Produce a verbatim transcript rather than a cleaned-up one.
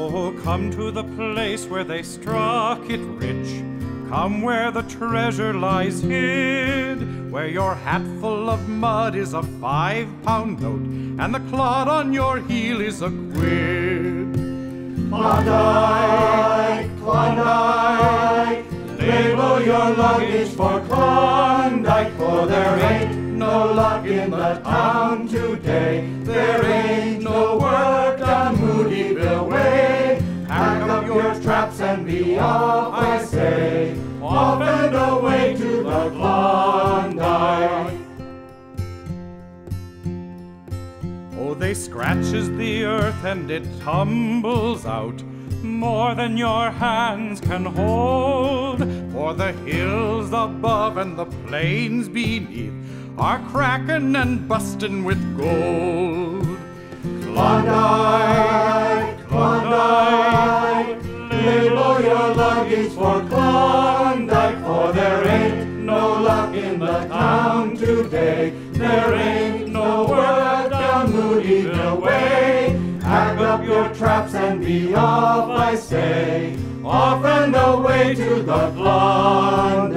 Oh, come to the place where they struck it rich. Come where the treasure lies hid, where your hat full of mud is a five-pound note, and the clod on your heel is a quid. Klondike, Klondike, label your luggage for Klondike, for there ain't no luck in the town today. There ain't no work down Moodyville way. Pack up your traps and be off, I say, off and away to the Klondike. Oh, they scratches the earth and it tumbles out more than your hands can hold, for the hills above and the plains beneath are cracking and busting with gold. Klondike, Klondike, label your luggage for Klondike, for there ain't no luck in the town today. There ain't no work down Moodyville way. Pack up your traps and be off, I say, off and away to the Klondike.